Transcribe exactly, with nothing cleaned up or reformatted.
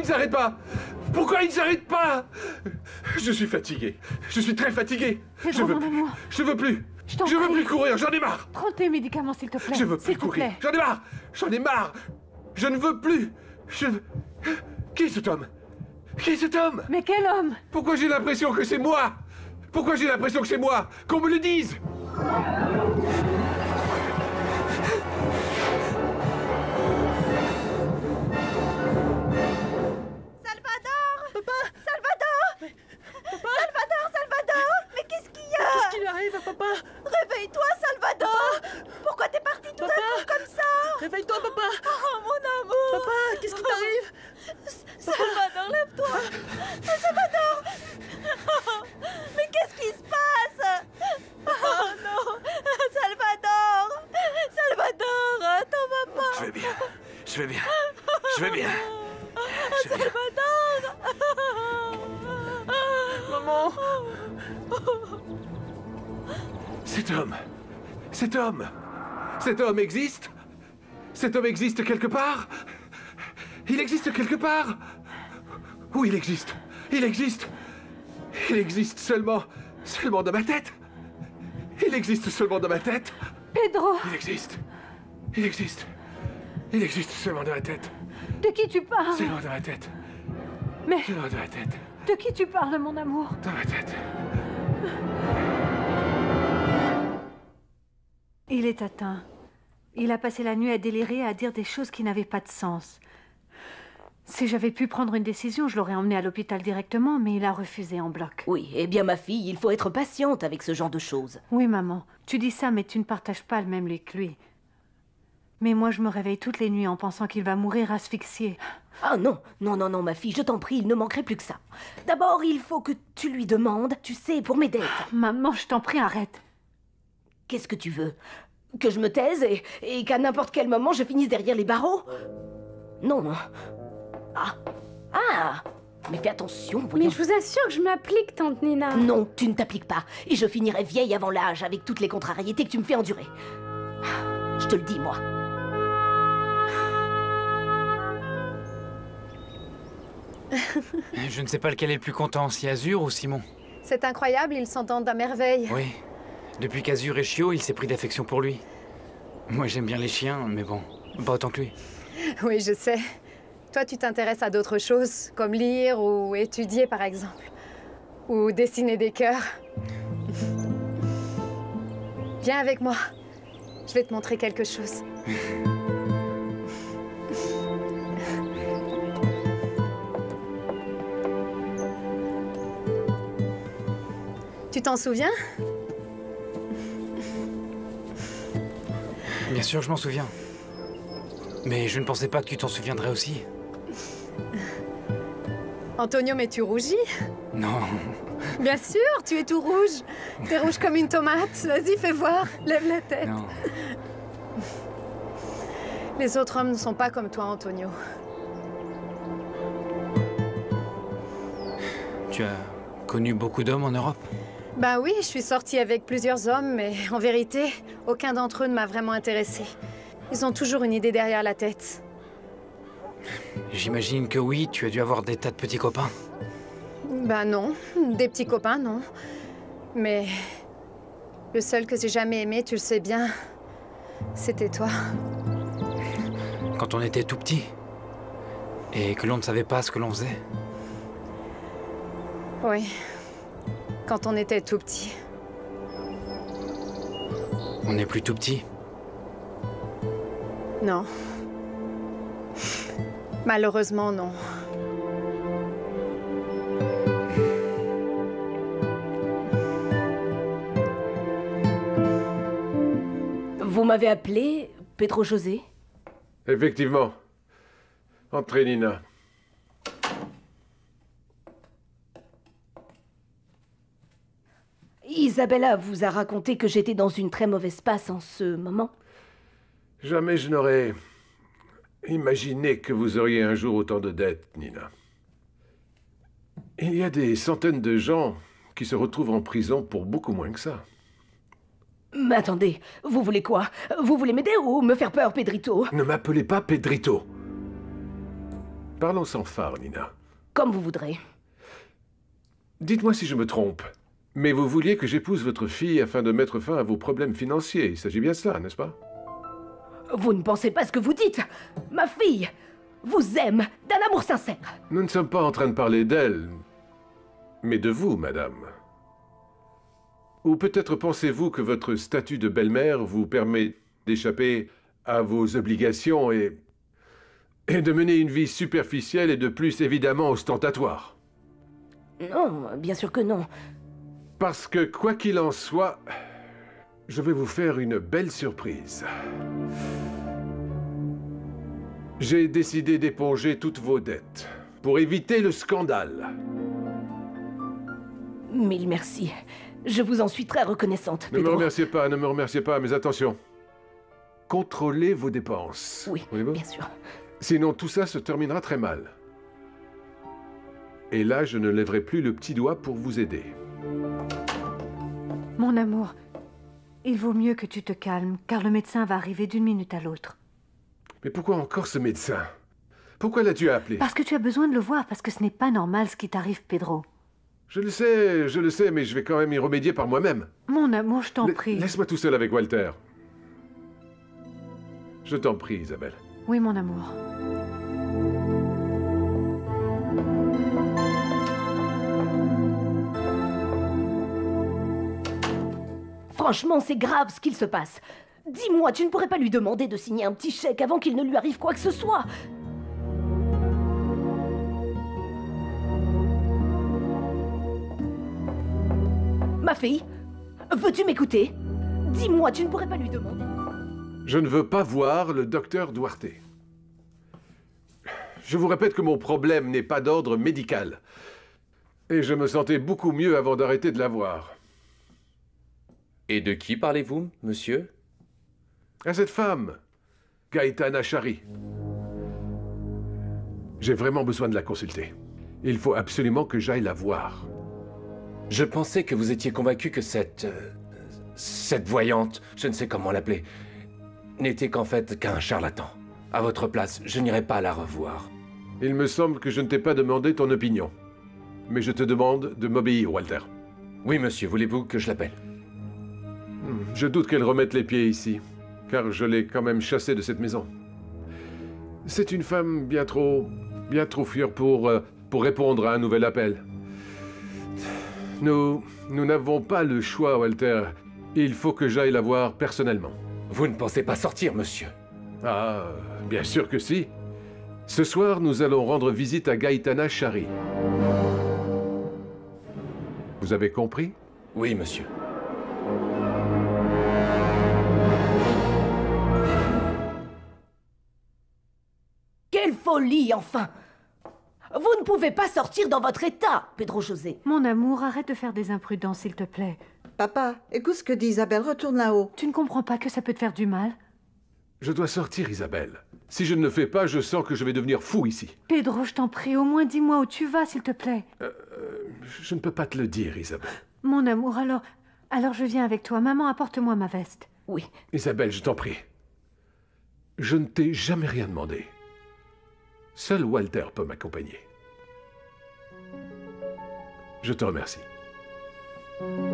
il ne s'arrête pas? Pourquoi il ne s'arrête pas? Je suis fatigué. Je suis très fatigué. Pedro, Je veux mon plus. amour. Je veux plus. Je t'en Je veux prie. plus courir, j'en ai marre. Prends tes médicaments, s'il te plaît. Je veux plus S'il te courir. plaît. J'en ai marre. J'en ai marre. Je ne veux plus. Je... Qui est cet homme? Qui est cet homme? Mais quel homme? Pourquoi j'ai l'impression que c'est moi? Pourquoi j'ai l'impression que c'est moi? Qu'on me le dise! Salvador! Papa! Salvador! Papa! Salvador, Salvador! Mais qu'est-ce qu'il y a? Qu'est-ce qui lui arrive, papa? Réveille-toi, Salvador! Pourquoi t'es parti tout d'un coup comme ça? Réveille-toi, papa! Oh, mon amour! Papa, qu'est-ce qui t'arrive? Salvador, lève-toi! Salvador! Oh, mais qu'est-ce qui se passe? Oh non! Salvador! Salvador, t'en vas pas! Je vais bien. Je vais bien. Je vais bien. Je vais bien. Salvador! Maman! Cet homme. Cet homme. Cet homme existe? Cet homme existe quelque part? Il existe quelque part? Oui, il existe. Il existe. Il existe seulement... seulement dans ma tête. Il existe seulement dans ma tête. Pedro! Il existe. Il existe. Il existe seulement dans ma tête. De qui tu parles? Seulement dans ma tête. Mais Seulement dans ma tête. de qui tu parles, mon amour? Dans ma tête. Il est atteint. Il a passé la nuit à délirer et à dire des choses qui n'avaient pas de sens. Si j'avais pu prendre une décision, je l'aurais emmené à l'hôpital directement, mais il a refusé en bloc. Oui, eh bien ma fille, il faut être patiente avec ce genre de choses. Oui, maman, tu dis ça, mais tu ne partages pas le même lit que lui. Mais moi, je me réveille toutes les nuits en pensant qu'il va mourir asphyxié. Ah non, non, non, non, ma fille, je t'en prie, il ne manquerait plus que ça. D'abord, il faut que tu lui demandes, tu sais, pour mes dettes. Maman, je t'en prie, arrête. Qu'est-ce que tu veux? Que je me taise et, et qu'à n'importe quel moment, je finisse derrière les barreaux? Non, non. Ah, ah, mais fais attention, voyons. Mais je vous assure que je m'applique, tante Nina. Non, tu ne t'appliques pas. Et je finirai vieille avant l'âge avec toutes les contrariétés que tu me fais endurer. Je te le dis, moi. Je ne sais pas lequel est le plus content, si Azur ou Simon. C'est incroyable, ils s'entendent à merveille. Oui. Depuis qu'Azur est chiot, il s'est pris d'affection pour lui. Moi, j'aime bien les chiens, mais bon, pas autant que lui. Oui, je sais. Toi, tu t'intéresses à d'autres choses, comme lire ou étudier, par exemple. Ou dessiner des cœurs. Viens avec moi. Je vais te montrer quelque chose. Tu t'en souviens? Bien sûr, je m'en souviens. Mais je ne pensais pas que tu t'en souviendrais aussi. Antonio, mais tu rougis? Non. Bien sûr, tu es tout rouge. T'es rouge comme une tomate. Vas-y, fais voir. Lève la tête. Non. Les autres hommes ne sont pas comme toi, Antonio. Tu as connu beaucoup d'hommes en Europe? Ben oui, je suis sortie avec plusieurs hommes, mais en vérité, aucun d'entre eux ne m'a vraiment intéressée. Ils ont toujours une idée derrière la tête. J'imagine que oui, tu as dû avoir des tas de petits copains. Ben non, des petits copains, non. Mais le seul que j'ai jamais aimé, tu le sais bien, c'était toi. Quand on était tout petit. Et que l'on ne savait pas ce que l'on faisait. Oui, quand on était tout petit. On n'est plus tout petit. Non. Malheureusement, non. Vous m'avez appelé, Pedro José? Effectivement. Entrez, Nina. Isabella vous a raconté que j'étais dans une très mauvaise passe en ce moment? Jamais je n'aurais imaginé que vous auriez un jour autant de dettes, Nina. Il y a des centaines de gens qui se retrouvent en prison pour beaucoup moins que ça. Mais attendez, vous voulez quoi? Vous voulez m'aider ou me faire peur, Pedrito? Ne m'appelez pas Pedrito. Parlons sans phare, Nina. Comme vous voudrez. Dites-moi si je me trompe, mais vous vouliez que j'épouse votre fille afin de mettre fin à vos problèmes financiers. Il s'agit bien de cela, n'est-ce pas? Vous ne pensez pas ce que vous dites. Ma fille vous aime d'un amour sincère. Nous ne sommes pas en train de parler d'elle, mais de vous, madame. Ou peut-être pensez-vous que votre statut de belle-mère vous permet d'échapper à vos obligations et... et de mener une vie superficielle et de plus évidemment ostentatoire. Non, bien sûr que non. Parce que, quoi qu'il en soit, je vais vous faire une belle surprise. J'ai décidé d'éponger toutes vos dettes pour éviter le scandale. Mille merci. Je vous en suis très reconnaissante, Ne me Pedro. remerciez pas, ne me remerciez pas, mais attention. Contrôlez vos dépenses. Oui, Voyez-vous? bien sûr. Sinon, tout ça se terminera très mal. Et là, je ne lèverai plus le petit doigt pour vous aider. Mon amour, il vaut mieux que tu te calmes, car le médecin va arriver d'une minute à l'autre. Mais pourquoi encore ce médecin? Pourquoi l'as-tu appelé? Parce que tu as besoin de le voir, parce que ce n'est pas normal ce qui t'arrive, Pedro. Je le sais, je le sais, mais je vais quand même y remédier par moi-même. Mon amour, je t'en La- prie. Laisse-moi tout seul avec Walter. Je t'en prie, Isabelle. Oui, mon amour. Franchement, c'est grave ce qu'il se passe. Dis-moi, tu ne pourrais pas lui demander de signer un petit chèque avant qu'il ne lui arrive quoi que ce soit? Ma fille, veux-tu m'écouter? Dis-moi, tu ne pourrais pas lui demander... Je ne veux pas voir le docteur Duarte. Je vous répète que mon problème n'est pas d'ordre médical. Et je me sentais beaucoup mieux avant d'arrêter de la voir. Et de qui parlez-vous, monsieur? À cette femme, Gaëtana Chari. J'ai vraiment besoin de la consulter. Il faut absolument que j'aille la voir. Je pensais que vous étiez convaincu que cette... euh, cette voyante, je ne sais comment l'appeler, n'était qu'en fait qu'un charlatan. À votre place, je n'irai pas la revoir. Il me semble que je ne t'ai pas demandé ton opinion. Mais je te demande de m'obéir, Walter. Oui, monsieur, voulez-vous que je l'appelle? Je doute qu'elle remette les pieds ici, car je l'ai quand même chassée de cette maison. C'est une femme bien trop... bien trop fière pour... euh, pour répondre à un nouvel appel. Nous... nous n'avons pas le choix, Walter. Il faut que j'aille la voir personnellement. Vous ne pensez pas sortir, monsieur? Ah, bien sûr que si. Ce soir, nous allons rendre visite à Gaëtana Chari. Vous avez compris? Oui, monsieur. Quelle folie, enfin! Vous ne pouvez pas sortir dans votre état, Pedro José. Mon amour, arrête de faire des imprudences, s'il te plaît. Papa, écoute ce que dit Isabelle, retourne là-haut. Tu ne comprends pas que ça peut te faire du mal? Je dois sortir, Isabelle. Si je ne le fais pas, je sens que je vais devenir fou ici. Pedro, je t'en prie, au moins dis-moi où tu vas, s'il te plaît. Je ne peux pas te le dire, Isabelle. Mon amour, alors... Alors je viens avec toi. Maman, apporte-moi ma veste. Oui. Isabelle, je t'en prie. Je ne t'ai jamais rien demandé. Seul Walter peut m'accompagner. Je te remercie.